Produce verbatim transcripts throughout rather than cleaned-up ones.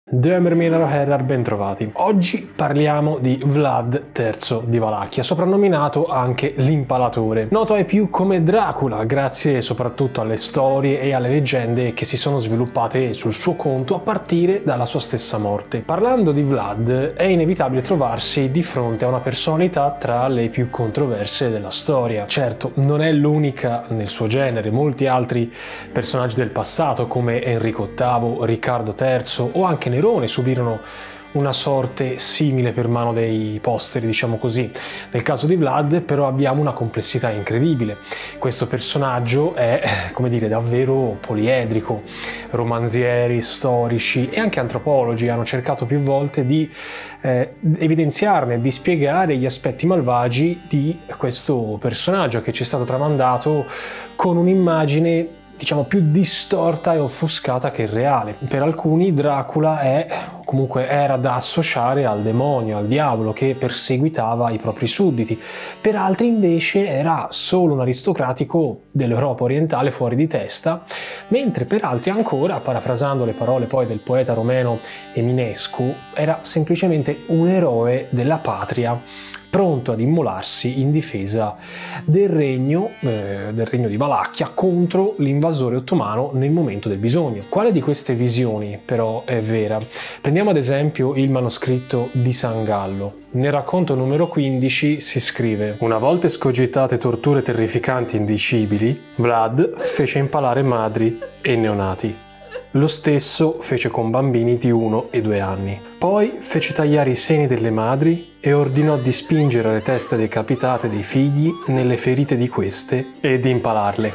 Dömermilaro Herrar, bentrovati. Oggi parliamo di Vlad terzo di Valacchia, soprannominato anche l'Impalatore, noto ai più come Dracula, grazie soprattutto alle storie e alle leggende che si sono sviluppate sul suo conto a partire dalla sua stessa morte. Parlando di Vlad, è inevitabile trovarsi di fronte a una personalità tra le più controverse della storia. Certo, non è l'unica nel suo genere, molti altri personaggi del passato come Enrico ottavo, Riccardo terzo o anche Nerone subirono una sorte simile per mano dei posteri, diciamo così. Nel caso di Vlad però abbiamo una complessità incredibile. Questo personaggio è, come dire, davvero poliedrico. Romanzieri, storici e anche antropologi hanno cercato più volte di eh, evidenziarne, di spiegare gli aspetti malvagi di questo personaggio che ci è stato tramandato con un'immagine, diciamo, più distorta e offuscata che reale. Per alcuni Dracula è, comunque era da associare al demonio, al diavolo che perseguitava i propri sudditi. Per altri invece era solo un aristocratico dell'Europa orientale fuori di testa, mentre per altri ancora, parafrasando le parole poi del poeta romeno Eminescu, era semplicemente un eroe della patria, pronto ad immolarsi in difesa del regno, eh, del regno di Valacchia contro l'invasore ottomano nel momento del bisogno. Quale di queste visioni però è vera? Prendiamo ad esempio il manoscritto di San Gallo. Nel racconto numero quindici si scrive: una volta escogitate torture terrificanti e indicibili, Vlad fece impalare madri e neonati. Lo stesso fece con bambini di uno e due anni. Poi fece tagliare i seni delle madri e ordinò di spingere le teste decapitate dei figli nelle ferite di queste e di impalarle.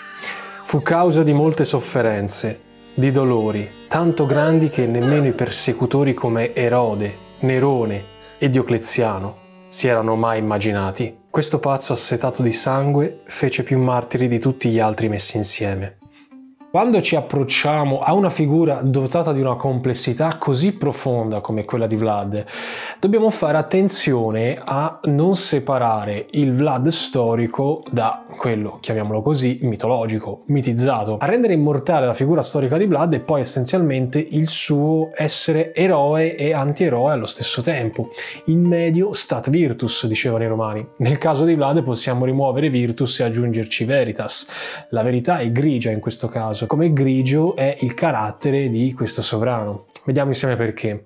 Fu causa di molte sofferenze, di dolori, tanto grandi che nemmeno i persecutori come Erode, Nerone e Diocleziano si erano mai immaginati. Questo pazzo assetato di sangue fece più martiri di tutti gli altri messi insieme. Quando ci approcciamo a una figura dotata di una complessità così profonda come quella di Vlad, dobbiamo fare attenzione a non separare il Vlad storico da quello, chiamiamolo così, mitologico, mitizzato. A rendere immortale la figura storica di Vlad è poi essenzialmente il suo essere eroe e antieroe allo stesso tempo. In medio stat virtus, dicevano i romani. Nel caso di Vlad possiamo rimuovere virtus e aggiungerci veritas. La verità è grigia in questo caso, come grigio è il carattere di questo sovrano. Vediamo insieme perché.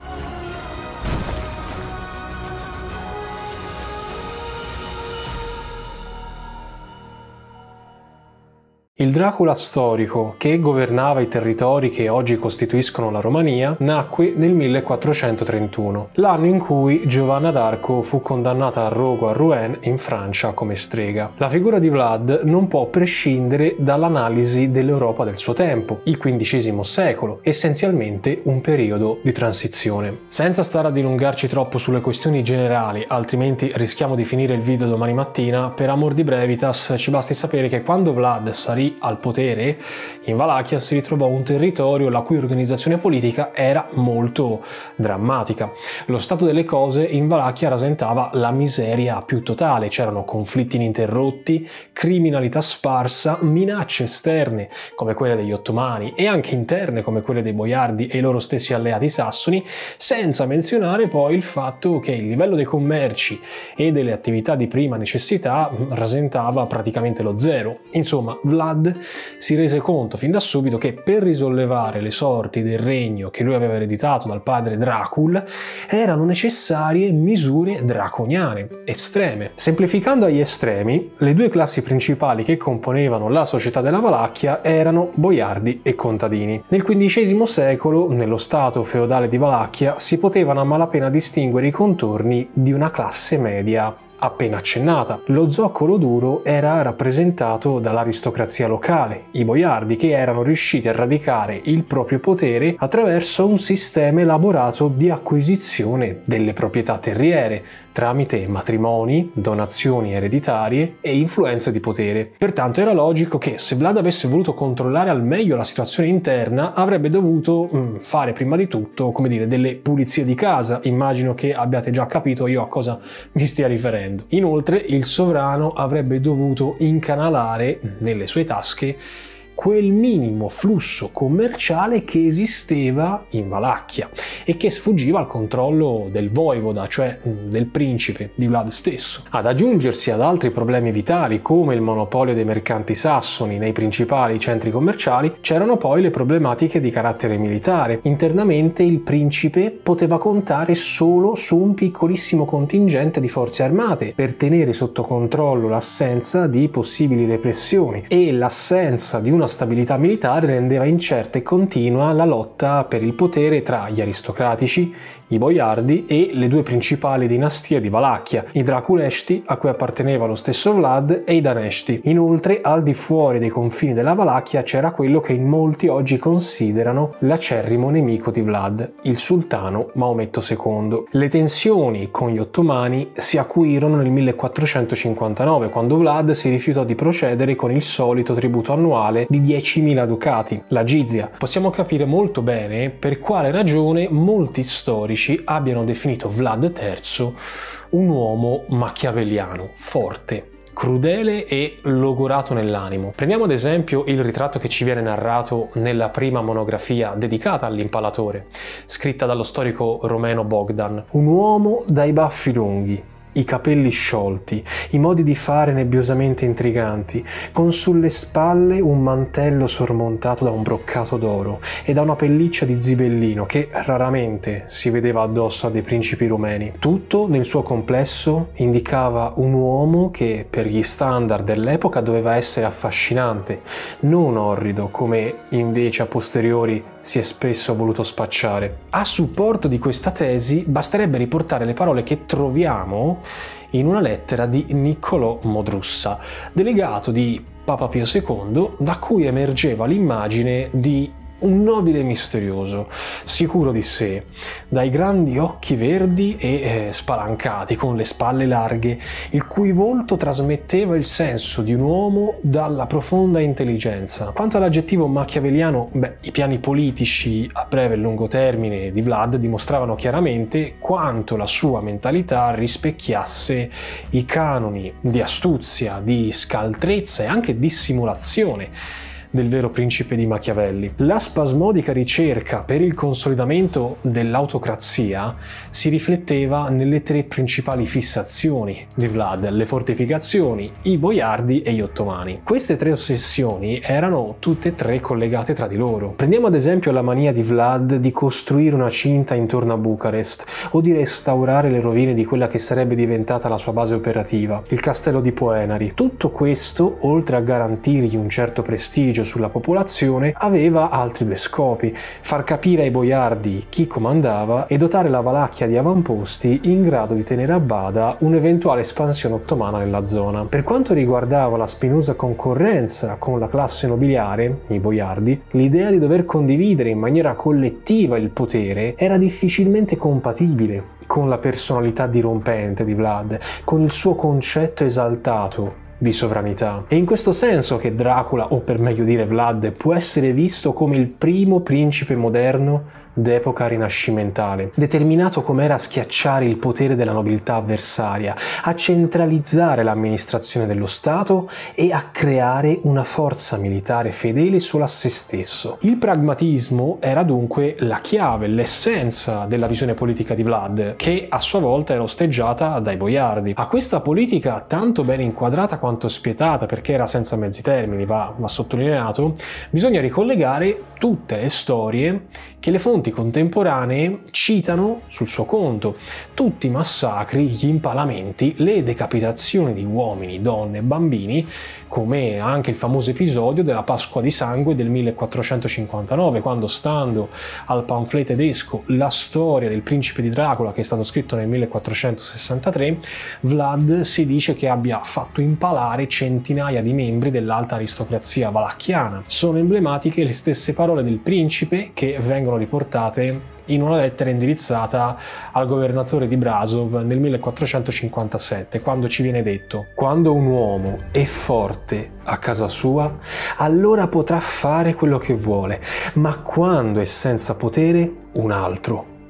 Il Dracula storico, che governava i territori che oggi costituiscono la Romania, nacque nel millequattrocentotrentuno, l'anno in cui Giovanna d'Arco fu condannata al rogo a Rouen in Francia come strega. La figura di Vlad non può prescindere dall'analisi dell'Europa del suo tempo, il quindicesimo secolo, essenzialmente un periodo di transizione. Senza stare a dilungarci troppo sulle questioni generali, altrimenti rischiamo di finire il video domani mattina, per amor di brevitas ci basti sapere che quando Vlad salì al potere in Valacchia si ritrovò un territorio la cui organizzazione politica era molto drammatica. Lo stato delle cose in Valacchia rasentava la miseria più totale, c'erano conflitti ininterrotti, criminalità sparsa, minacce esterne come quelle degli ottomani e anche interne come quelle dei boiardi e i loro stessi alleati sassoni, senza menzionare poi il fatto che il livello dei commerci e delle attività di prima necessità rasentava praticamente lo zero. Insomma, Vlad si rese conto fin da subito che per risollevare le sorti del regno che lui aveva ereditato dal padre Dracul erano necessarie misure draconiane, estreme. Semplificando agli estremi, le due classi principali che componevano la società della Valacchia erano boiardi e contadini. Nel quindicesimo secolo, nello stato feudale di Valacchia, si potevano a malapena distinguere i contorni di una classe media appena accennata. Lo zoccolo duro era rappresentato dall'aristocrazia locale, i boiardi, che erano riusciti a radicare il proprio potere attraverso un sistema elaborato di acquisizione delle proprietà terriere tramite matrimoni, donazioni ereditarie e influenze di potere. Pertanto era logico che se Vlad avesse voluto controllare al meglio la situazione interna avrebbe dovuto mh, fare prima di tutto, come dire, delle pulizie di casa. Immagino che abbiate già capito io a cosa mi stia riferendo. Inoltre il sovrano avrebbe dovuto incanalare nelle sue tasche quel minimo flusso commerciale che esisteva in Valacchia e che sfuggiva al controllo del voivoda, cioè del principe di Vlad stesso. Ad aggiungersi ad altri problemi vitali come il monopolio dei mercanti sassoni nei principali centri commerciali, c'erano poi le problematiche di carattere militare. Internamente il principe poteva contare solo su un piccolissimo contingente di forze armate per tenere sotto controllo l'assenza di possibili repressioni, e l'assenza di una stabilità militare rendeva incerta e continua la lotta per il potere tra gli aristocratici, i boiardi e le due principali dinastie di Valacchia, i Draculeshti, a cui apparteneva lo stesso Vlad, e i Daneshti. Inoltre, al di fuori dei confini della Valacchia c'era quello che in molti oggi considerano l'acerrimo nemico di Vlad, il sultano Maometto secondo. Le tensioni con gli ottomani si acuirono nel millequattrocentocinquantanove, quando Vlad si rifiutò di procedere con il solito tributo annuale di diecimila ducati, la jizya. Possiamo capire molto bene per quale ragione molti storici abbiano definito Vlad terzo un uomo machiavelliano, forte, crudele e logorato nell'animo. Prendiamo ad esempio il ritratto che ci viene narrato nella prima monografia dedicata all'impalatore, scritta dallo storico romeno Bogdan. Un uomo dai baffi lunghi, i capelli sciolti, i modi di fare nebbiosamente intriganti, con sulle spalle un mantello sormontato da un broccato d'oro e da una pelliccia di zibellino che raramente si vedeva addosso a dei principi rumeni. Tutto nel suo complesso indicava un uomo che per gli standard dell'epoca doveva essere affascinante, non orrido come invece a posteriori si è spesso voluto spacciare. A supporto di questa tesi basterebbe riportare le parole che troviamo in una lettera di Niccolò Modrussa, delegato di Papa Pio secondo, da cui emergeva l'immagine di un nobile misterioso, sicuro di sé, dai grandi occhi verdi e eh, spalancati, con le spalle larghe, il cui volto trasmetteva il senso di un uomo dalla profonda intelligenza. Quanto all'aggettivo machiavelliano, beh, i piani politici a breve e lungo termine di Vlad dimostravano chiaramente quanto la sua mentalità rispecchiasse i canoni di astuzia, di scaltrezza e anche dissimulazione del vero principe di Machiavelli. La spasmodica ricerca per il consolidamento dell'autocrazia si rifletteva nelle tre principali fissazioni di Vlad: le fortificazioni, i boiardi e gli ottomani. Queste tre ossessioni erano tutte e tre collegate tra di loro. Prendiamo ad esempio la mania di Vlad di costruire una cinta intorno a Bucarest o di restaurare le rovine di quella che sarebbe diventata la sua base operativa, il castello di Poenari. Tutto questo, oltre a garantirgli un certo prestigio sulla popolazione, aveva altri due scopi: far capire ai boiardi chi comandava e dotare la Valacchia di avamposti in grado di tenere a bada un'eventuale espansione ottomana nella zona. Per quanto riguardava la spinosa concorrenza con la classe nobiliare, i boiardi, l'idea di dover condividere in maniera collettiva il potere era difficilmente compatibile con la personalità dirompente di Vlad, con il suo concetto esaltato di sovranità. È in questo senso che Dracula, o per meglio dire Vlad, può essere visto come il primo principe moderno d'epoca rinascimentale, determinato com'era a schiacciare il potere della nobiltà avversaria, a centralizzare l'amministrazione dello Stato e a creare una forza militare fedele solo a se stesso. Il pragmatismo era dunque la chiave, l'essenza della visione politica di Vlad, che a sua volta era osteggiata dai boiardi. A questa politica, tanto ben inquadrata quanto spietata, perché era senza mezzi termini, va, va sottolineato, bisogna ricollegare tutte le storie che le fonti contemporanee citano sul suo conto: tutti i massacri, gli impalamenti, le decapitazioni di uomini, donne e bambini, come anche il famoso episodio della Pasqua di Sangue del millequattrocentocinquantanove, quando, stando al pamphlet tedesco La storia del principe di Dracula, che è stato scritto nel millequattrocentosessantatré, Vlad si dice che abbia fatto impalare centinaia di membri dell'alta aristocrazia valacchiana. Sono emblematiche le stesse parole del principe che vengono riportate in una lettera indirizzata al governatore di Brasov nel millequattrocentocinquantasette, quando ci viene detto: quando un uomo è forte a casa sua, allora potrà fare quello che vuole, ma quando è senza potere, un altro,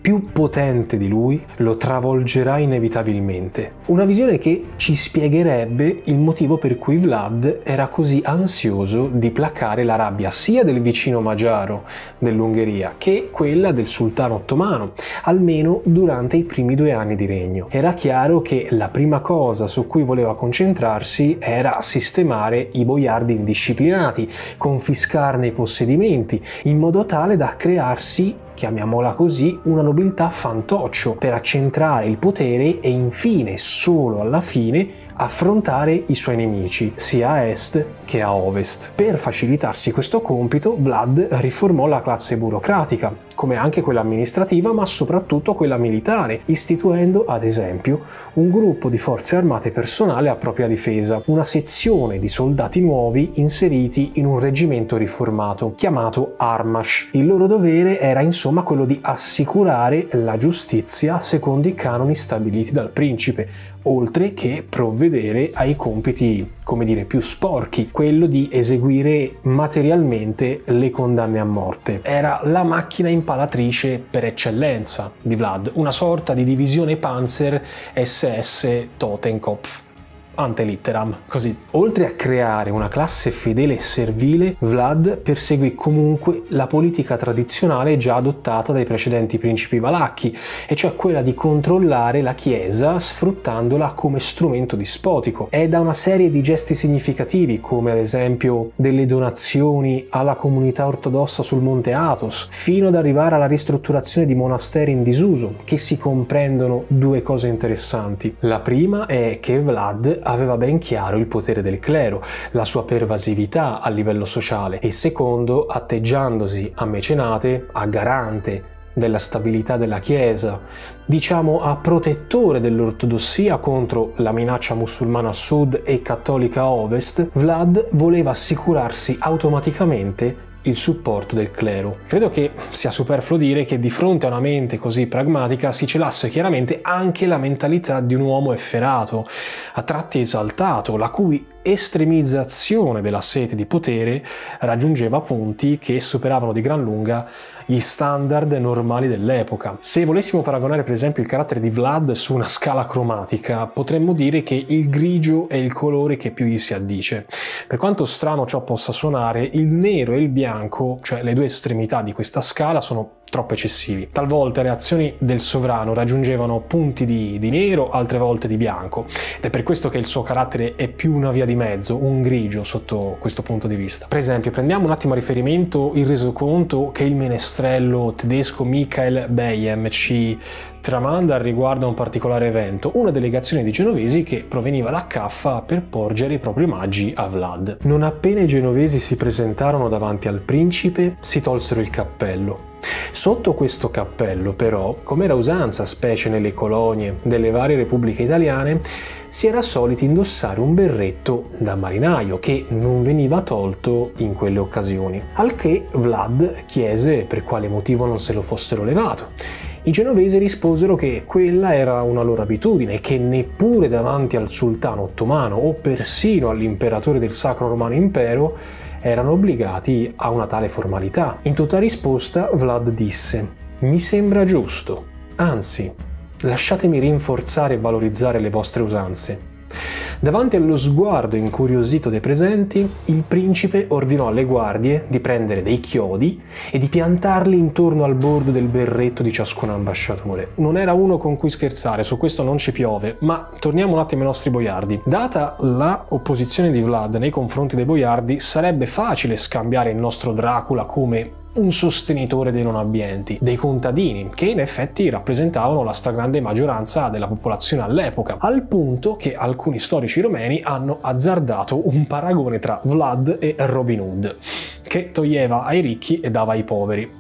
più potente di lui lo travolgerà inevitabilmente. Una visione che ci spiegherebbe il motivo per cui Vlad era così ansioso di placare la rabbia sia del vicino magiaro dell'Ungheria che quella del sultano ottomano, almeno durante i primi due anni di regno. Era chiaro che la prima cosa su cui voleva concentrarsi era sistemare i boiardi indisciplinati, confiscarne i possedimenti, in modo tale da crearsi, chiamiamola così, una nobiltà fantoccio per accentrare il potere e infine, solo alla fine, affrontare i suoi nemici, sia a est che a ovest. Per facilitarsi questo compito, Vlad riformò la classe burocratica, come anche quella amministrativa, ma soprattutto quella militare, istituendo, ad esempio, un gruppo di forze armate personale a propria difesa, una sezione di soldati nuovi inseriti in un reggimento riformato, chiamato Armash. Il loro dovere era insomma quello di assicurare la giustizia secondo i canoni stabiliti dal principe, oltre che provvedere ai compiti, come dire, più sporchi, quello di eseguire materialmente le condanne a morte. Era la macchina impalatrice per eccellenza di Vlad, una sorta di divisione Panzer esse esse Totenkopf. Ante litteram, così. Oltre a creare una classe fedele e servile, Vlad perseguì comunque la politica tradizionale già adottata dai precedenti principi valacchi, e cioè quella di controllare la Chiesa sfruttandola come strumento dispotico. È da una serie di gesti significativi, come ad esempio delle donazioni alla comunità ortodossa sul Monte Athos, fino ad arrivare alla ristrutturazione di monasteri in disuso, che si comprendono due cose interessanti. La prima è che Vlad aveva ben chiaro il potere del clero, la sua pervasività a livello sociale, e secondo, atteggiandosi a mecenate, a garante della stabilità della Chiesa, diciamo a protettore dell'ortodossia contro la minaccia musulmana a sud e cattolica a ovest, Vlad voleva assicurarsi automaticamente il supporto del clero. Credo che sia superfluo dire che di fronte a una mente così pragmatica si celasse chiaramente anche la mentalità di un uomo efferato, a tratti esaltato, la cui estremizzazione della sete di potere raggiungeva punti che superavano di gran lunga gli standard normali dell'epoca. Se volessimo paragonare per esempio il carattere di Vlad su una scala cromatica, potremmo dire che il grigio è il colore che più gli si addice. Per quanto strano ciò possa suonare, il nero e il bianco, cioè le due estremità di questa scala, sono troppo eccessivi. Talvolta le azioni del sovrano raggiungevano punti di, di nero, altre volte di bianco, ed è per questo che il suo carattere è più una via di mezzo, un grigio sotto questo punto di vista. Per esempio, prendiamo un attimo a riferimento il resoconto che il menestrello tedesco Michael Bejem ci tramanda riguardo a un particolare evento, una delegazione di genovesi che proveniva da Caffa per porgere i propri omaggi a Vlad. Non appena i genovesi si presentarono davanti al principe, si tolsero il cappello. Sotto questo cappello, però, come era usanza specie nelle colonie delle varie repubbliche italiane, si era soliti indossare un berretto da marinaio che non veniva tolto in quelle occasioni, al che Vlad chiese per quale motivo non se lo fossero levato. I genovesi risposero che quella era una loro abitudine e che neppure davanti al sultano ottomano o persino all'imperatore del Sacro Romano Impero erano obbligati a una tale formalità. In tutta risposta Vlad disse: «Mi sembra giusto, anzi, lasciatemi rinforzare e valorizzare le vostre usanze». Davanti allo sguardo incuriosito dei presenti, il principe ordinò alle guardie di prendere dei chiodi e di piantarli intorno al bordo del berretto di ciascun ambasciatore. Non era uno con cui scherzare, su questo non ci piove, ma torniamo un attimo ai nostri boiardi. Data la opposizione di Vlad nei confronti dei boiardi, sarebbe facile scambiare il nostro Dracula come un sostenitore dei non abbienti, dei contadini, che in effetti rappresentavano la stragrande maggioranza della popolazione all'epoca, al punto che alcuni storici romeni hanno azzardato un paragone tra Vlad e Robin Hood, che toglieva ai ricchi e dava ai poveri.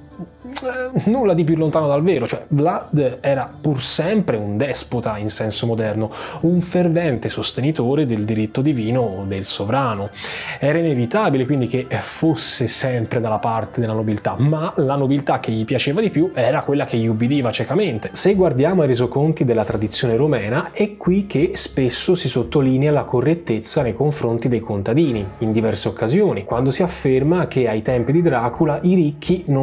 Nulla di più lontano dal vero, cioè Vlad era pur sempre un despota in senso moderno, un fervente sostenitore del diritto divino del sovrano. Era inevitabile quindi che fosse sempre dalla parte della nobiltà, ma la nobiltà che gli piaceva di più era quella che gli ubbidiva ciecamente. Se guardiamo ai resoconti della tradizione romena, è qui che spesso si sottolinea la correttezza nei confronti dei contadini, in diverse occasioni, quando si afferma che ai tempi di Dracula i ricchi non potevano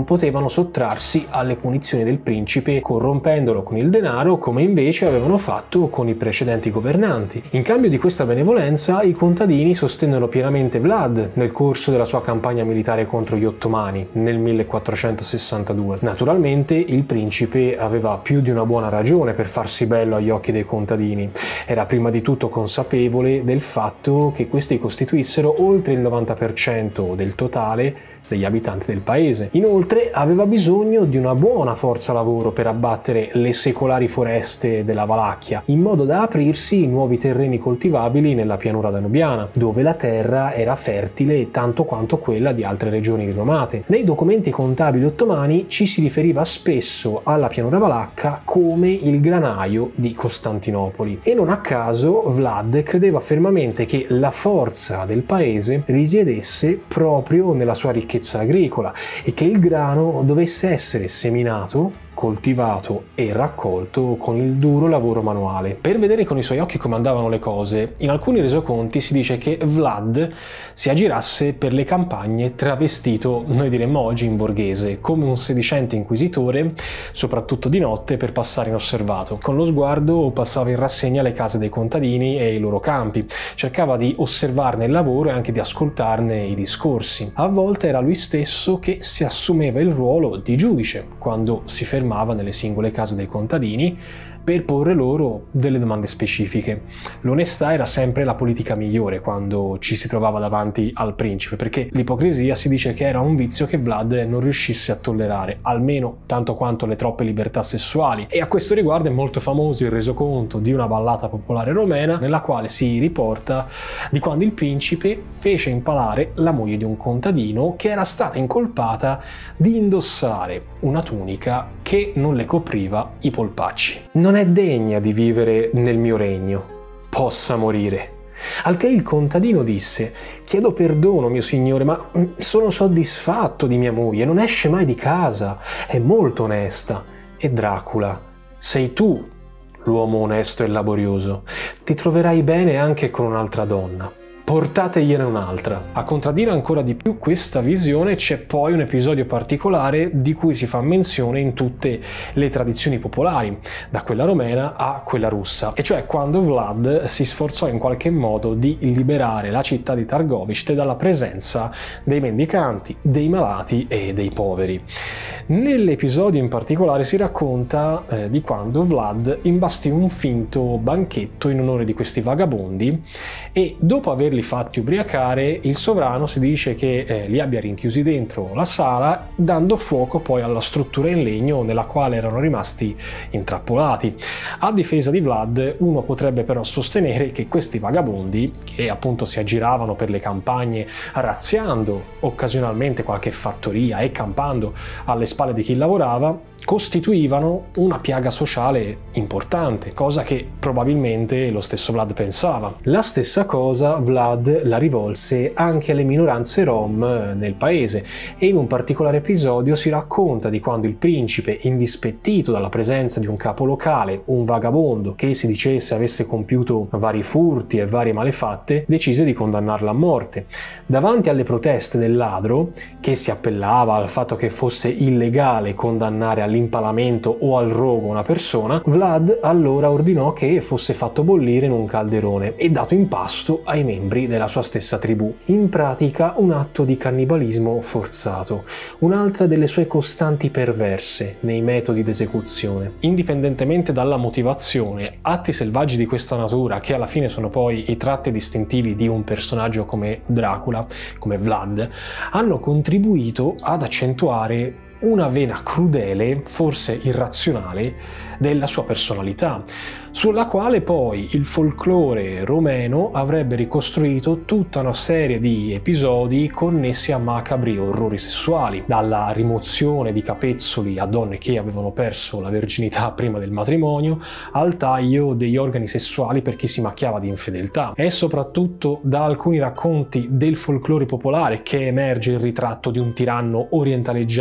potevano sottrarsi alle punizioni del principe corrompendolo con il denaro, come invece avevano fatto con i precedenti governanti. In cambio di questa benevolenza, i contadini sostennero pienamente Vlad nel corso della sua campagna militare contro gli ottomani nel millequattrocentosessantadue. Naturalmente il principe aveva più di una buona ragione per farsi bello agli occhi dei contadini. Era prima di tutto consapevole del fatto che questi costituissero oltre il novanta per cento del totale degli abitanti del paese. Inoltre aveva bisogno di una buona forza lavoro per abbattere le secolari foreste della Valacchia, in modo da aprirsi nuovi terreni coltivabili nella pianura danubiana, dove la terra era fertile tanto quanto quella di altre regioni rinomate. Nei documenti contabili ottomani ci si riferiva spesso alla pianura valacca come il granaio di Costantinopoli, e non a caso Vlad credeva fermamente che la forza del paese risiedesse proprio nella sua ricchezza agricola e che il grano dovesse essere seminato, coltivato e raccolto con il duro lavoro manuale. Per vedere con i suoi occhi come andavano le cose, in alcuni resoconti si dice che Vlad si aggirasse per le campagne travestito, noi diremmo oggi in borghese, come un sedicente inquisitore, soprattutto di notte, per passare inosservato. Con lo sguardo passava in rassegna le case dei contadini e i loro campi, cercava di osservarne il lavoro e anche di ascoltarne i discorsi. A volte era lui stesso che si assumeva il ruolo di giudice quando si fermava nelle singole case dei contadini per porre loro delle domande specifiche. L'onestà era sempre la politica migliore quando ci si trovava davanti al principe, perché l'ipocrisia si dice che era un vizio che Vlad non riuscisse a tollerare, almeno tanto quanto le troppe libertà sessuali. E a questo riguardo è molto famoso il resoconto di una ballata popolare romena nella quale si riporta di quando il principe fece impalare la moglie di un contadino che era stata incolpata di indossare una tunica che non le copriva i polpacci. Non è degna di vivere nel mio regno, possa morire. Al che il contadino disse: chiedo perdono, mio signore, ma sono soddisfatto di mia moglie, non esce mai di casa, è molto onesta. E Dracula: sei tu l'uomo onesto e laborioso, ti troverai bene anche con un'altra donna. Portategliene un'altra. A contraddire ancora di più questa visione c'è poi un episodio particolare di cui si fa menzione in tutte le tradizioni popolari, da quella romena a quella russa, e cioè quando Vlad si sforzò in qualche modo di liberare la città di Targoviste dalla presenza dei mendicanti, dei malati e dei poveri. Nell'episodio in particolare si racconta eh, di quando Vlad imbastì un finto banchetto in onore di questi vagabondi e dopo averli fatti ubriacare, il sovrano si dice che eh, li abbia rinchiusi dentro la sala, dando fuoco poi alla struttura in legno nella quale erano rimasti intrappolati. A difesa di Vlad, uno potrebbe però sostenere che questi vagabondi, che appunto si aggiravano per le campagne razziando occasionalmente qualche fattoria e campando alle spalle di chi lavorava, costituivano una piaga sociale importante, cosa che probabilmente lo stesso Vlad pensava. La stessa cosa Vlad la rivolse anche alle minoranze rom nel paese, e in un particolare episodio si racconta di quando il principe, indispettito dalla presenza di un capo locale, un vagabondo che si dicesse avesse compiuto vari furti e varie malefatte, decise di condannarlo a morte. Davanti alle proteste del ladro, che si appellava al fatto che fosse illegale condannare all'impalamento o al rogo una persona, Vlad allora ordinò che fosse fatto bollire in un calderone e dato in pasto ai membri della sua stessa tribù. In pratica un atto di cannibalismo forzato, un'altra delle sue costanti perverse nei metodi d'esecuzione. Indipendentemente dalla motivazione, atti selvaggi di questa natura, che alla fine sono poi i tratti distintivi di un personaggio come Dracula, come Vlad, hanno contribuito ad accentuare una vena crudele, forse irrazionale, della sua personalità, sulla quale poi il folklore romeno avrebbe ricostruito tutta una serie di episodi connessi a macabri orrori sessuali, dalla rimozione di capezzoli a donne che avevano perso la verginità prima del matrimonio, al taglio degli organi sessuali per chi si macchiava di infedeltà. È soprattutto da alcuni racconti del folklore popolare che emerge il ritratto di un tiranno orientaleggiante,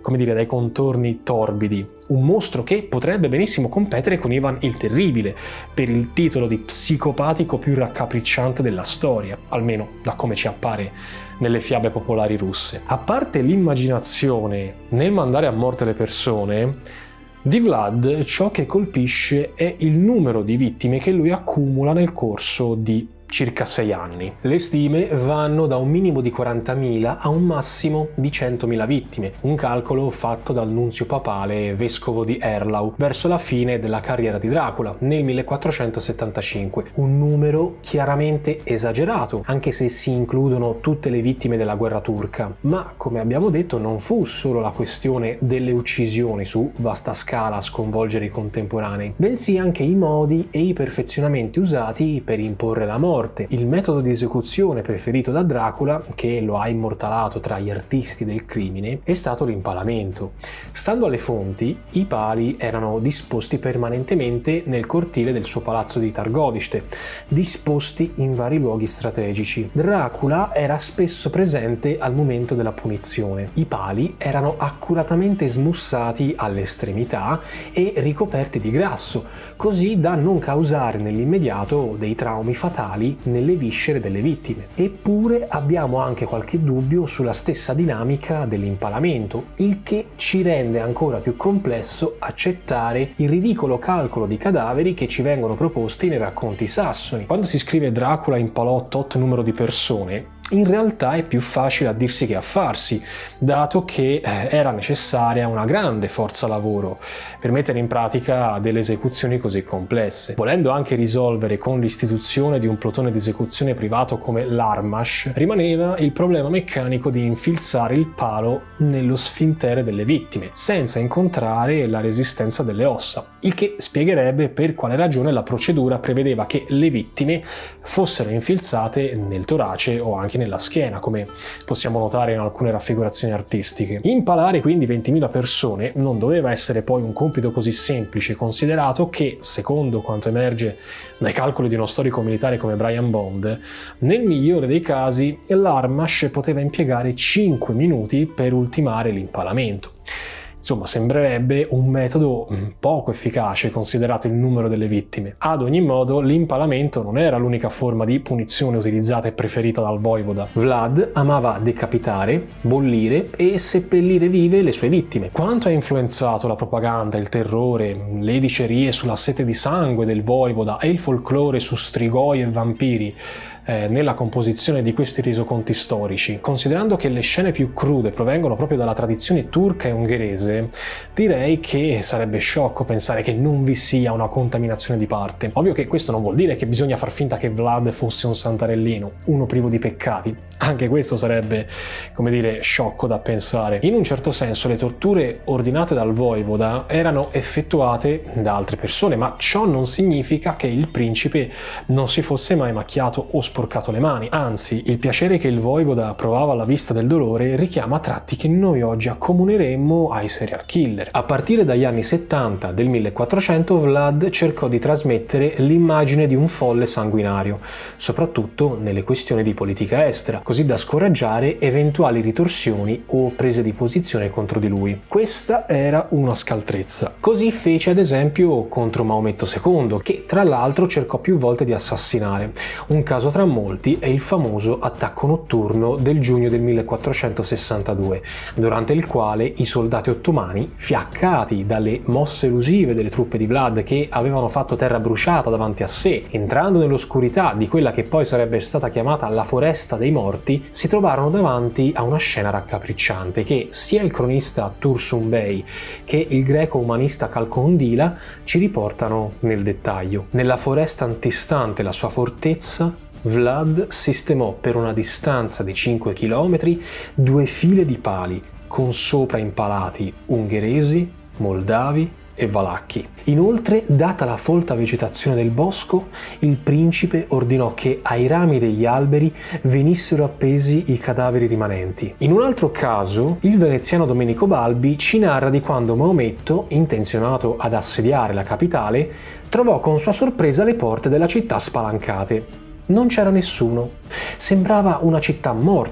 come dire, dai contorni torbidi. Un mostro che potrebbe benissimo competere con Ivan il Terribile per il titolo di psicopatico più raccapricciante della storia, almeno da come ci appare nelle fiabe popolari russe. A parte l'immaginazione nel mandare a morte le persone, di Vlad ciò che colpisce è il numero di vittime che lui accumula nel corso di circa sei anni. Le stime vanno da un minimo di quarantamila a un massimo di centomila vittime, un calcolo fatto dal nunzio papale vescovo di Erlau verso la fine della carriera di Dracula nel millequattrocentosettantacinque, un numero chiaramente esagerato, anche se si includono tutte le vittime della guerra turca. Ma, come abbiamo detto, non fu solo la questione delle uccisioni su vasta scala a sconvolgere i contemporanei, bensì anche i modi e i perfezionamenti usati per imporre la morte. Il metodo di esecuzione preferito da Dracula, che lo ha immortalato tra gli artisti del crimine, è stato l'impalamento. Stando alle fonti, i pali erano disposti permanentemente nel cortile del suo palazzo di Targoviste, disposti in vari luoghi strategici. Dracula era spesso presente al momento della punizione. I pali erano accuratamente smussati alle estremità e ricoperti di grasso, così da non causare nell'immediato dei traumi fatali nelle viscere delle vittime. Eppure abbiamo anche qualche dubbio sulla stessa dinamica dell'impalamento, il che ci rende ancora più complesso accettare il ridicolo calcolo di cadaveri che ci vengono proposti nei racconti sassoni. Quando si scrive Dracula impalò tot numero di persone, in realtà è più facile a dirsi che a farsi, dato che eh, era necessaria una grande forza lavoro per mettere in pratica delle esecuzioni così complesse. Volendo anche risolvere con l'istituzione di un plotone di esecuzione privato come l'Armash, rimaneva il problema meccanico di infilzare il palo nello sfintere delle vittime, senza incontrare la resistenza delle ossa, il che spiegherebbe per quale ragione la procedura prevedeva che le vittime fossero infilzate nel torace o anche nella schiena, come possiamo notare in alcune raffigurazioni artistiche. Impalare quindi ventimila persone non doveva essere poi un compito così semplice, considerato che, secondo quanto emerge dai calcoli di uno storico militare come Brian Bond, nel migliore dei casi l'Armash poteva impiegare cinque minuti per ultimare l'impalamento. Insomma, sembrerebbe un metodo poco efficace considerato il numero delle vittime. Ad ogni modo, l'impalamento non era l'unica forma di punizione utilizzata e preferita dal voivoda. Vlad amava decapitare, bollire e seppellire vive le sue vittime. Quanto ha influenzato la propaganda, il terrore, le dicerie sulla sete di sangue del voivoda e il folklore su strigoi e vampiri Eh, nella composizione di questi resoconti storici. Considerando che le scene più crude provengono proprio dalla tradizione turca e ungherese, direi che sarebbe sciocco pensare che non vi sia una contaminazione di parte. Ovvio che questo non vuol dire che bisogna far finta che Vlad fosse un santarellino, uno privo di peccati. Anche questo sarebbe, come dire, sciocco da pensare. In un certo senso le torture ordinate dal voivoda erano effettuate da altre persone, ma ciò non significa che il principe non si fosse mai macchiato o sporcato le mani. Anzi, il piacere che il voivoda provava alla vista del dolore richiama tratti che noi oggi accomuneremmo ai serial killer. A partire dagli anni settanta del millequattrocento, Vlad cercò di trasmettere l'immagine di un folle sanguinario, soprattutto nelle questioni di politica estera, così da scoraggiare eventuali ritorsioni o prese di posizione contro di lui. Questa era una scaltrezza. Così fece ad esempio contro Maometto secondo, che tra l'altro cercò più volte di assassinare. Un caso tra molti è il famoso attacco notturno del giugno del millequattrocentosessantadue, durante il quale i soldati ottomani, fiaccati dalle mosse elusive delle truppe di Vlad che avevano fatto terra bruciata davanti a sé, entrando nell'oscurità di quella che poi sarebbe stata chiamata la foresta dei morti, si trovarono davanti a una scena raccapricciante che sia il cronista Tursun Bey che il greco umanista Calcondila ci riportano nel dettaglio. Nella foresta antistante la sua fortezza, Vlad sistemò per una distanza di cinque chilometri due file di pali con sopra impalati ungheresi, moldavi e valacchi. Inoltre, data la folta vegetazione del bosco, il principe ordinò che ai rami degli alberi venissero appesi i cadaveri rimanenti. In un altro caso, il veneziano Domenico Balbi ci narra di quando Maometto, intenzionato ad assediare la capitale, trovò con sua sorpresa le porte della città spalancate. Non c'era nessuno. Sembrava una città morta.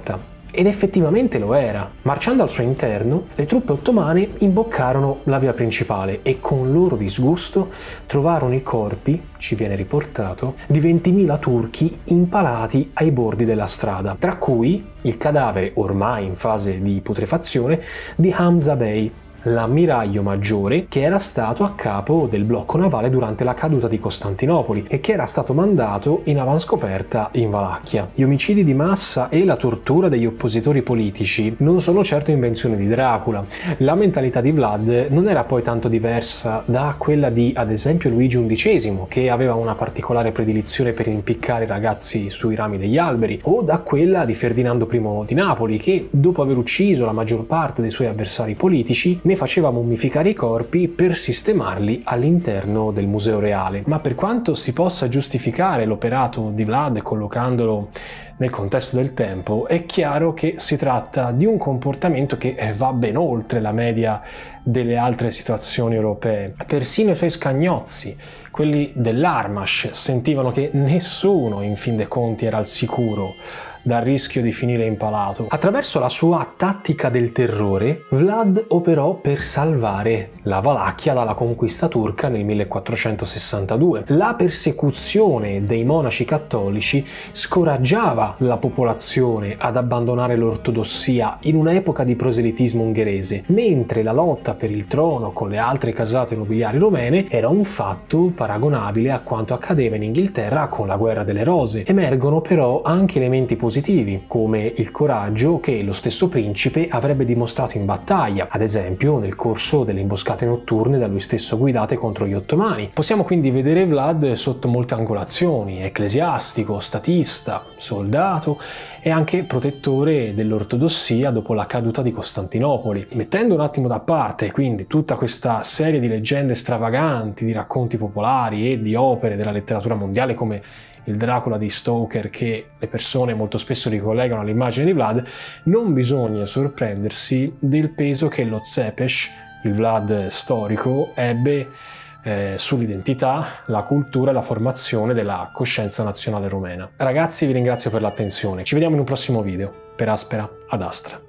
Ed effettivamente lo era. Marciando al suo interno, le truppe ottomane imboccarono la via principale e con loro disgusto trovarono i corpi, ci viene riportato, di ventimila turchi impalati ai bordi della strada, tra cui il cadavere, ormai in fase di putrefazione, di Hamza Bey, l'ammiraglio maggiore che era stato a capo del blocco navale durante la caduta di Costantinopoli e che era stato mandato in avanscoperta in Valacchia. Gli omicidi di massa e la tortura degli oppositori politici non sono certo invenzione di Dracula. La mentalità di Vlad non era poi tanto diversa da quella di, ad esempio, Luigi undicesimo, che aveva una particolare predilizione per impiccare i ragazzi sui rami degli alberi, o da quella di Ferdinando primo di Napoli, che dopo aver ucciso la maggior parte dei suoi avversari politici ne faceva mummificare i corpi per sistemarli all'interno del Museo Reale. Ma per quanto si possa giustificare l'operato di Vlad collocandolo nel contesto del tempo, è chiaro che si tratta di un comportamento che va ben oltre la media delle altre situazioni europee. Persino i suoi scagnozzi, quelli dell'Armash, sentivano che nessuno in fin dei conti era al sicuro dal rischio di finire impalato. Attraverso la sua tattica del terrore, Vlad operò per salvare la Valacchia dalla conquista turca nel millequattrocentosessantadue. La persecuzione dei monaci cattolici scoraggiava la popolazione ad abbandonare l'ortodossia in un'epoca di proselitismo ungherese, mentre la lotta per il trono con le altre casate nobiliari romene era un fatto paragonabile a quanto accadeva in Inghilterra con la guerra delle rose. Emergono però anche elementi positivi, come il coraggio che lo stesso principe avrebbe dimostrato in battaglia, ad esempio nel corso delle imboscate notturne da lui stesso guidate contro gli ottomani. Possiamo quindi vedere Vlad sotto molte angolazioni: ecclesiastico, statista, soldato e anche protettore dell'ortodossia dopo la caduta di Costantinopoli. Mettendo un attimo da parte quindi tutta questa serie di leggende stravaganti, di racconti popolari e di opere della letteratura mondiale come il Dracula di Stoker, che le persone molto spesso ricollegano all'immagine di Vlad, non bisogna sorprendersi del peso che lo Tzepes, il Vlad storico, ebbe eh, sull'identità, la cultura e la formazione della coscienza nazionale rumena. Ragazzi, vi ringrazio per l'attenzione, ci vediamo in un prossimo video. Per Aspera ad Astra.